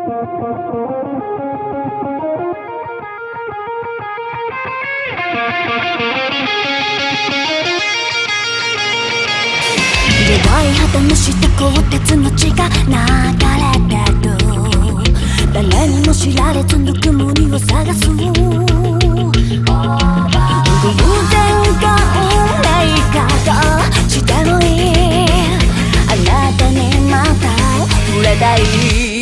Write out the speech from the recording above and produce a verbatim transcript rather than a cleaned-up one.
弱い旗の下鋼鉄の血が流れてる。誰にも知られずぬくもりを探す。偶然が運命かとしてもいい。あなたにまた触れたい。